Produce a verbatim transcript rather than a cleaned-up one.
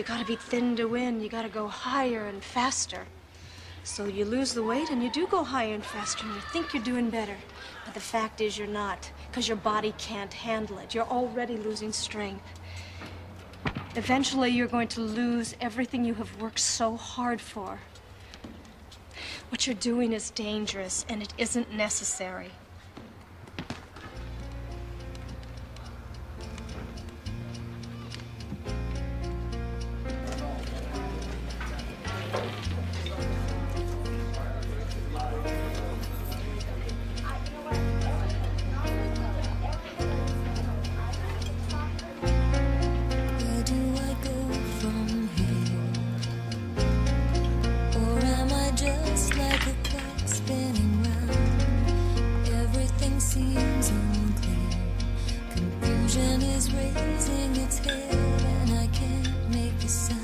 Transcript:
You gotta be thin to win. You gotta go higher and faster. So you lose the weight and you do go higher and faster and you think you're doing better. But the fact is you're not, because your body can't handle it. You're already losing strength. Eventually you're going to lose everything you have worked so hard for. What you're doing is dangerous and it isn't necessary. Seems unclear. Confusion is raising its head, and I can't make a sound.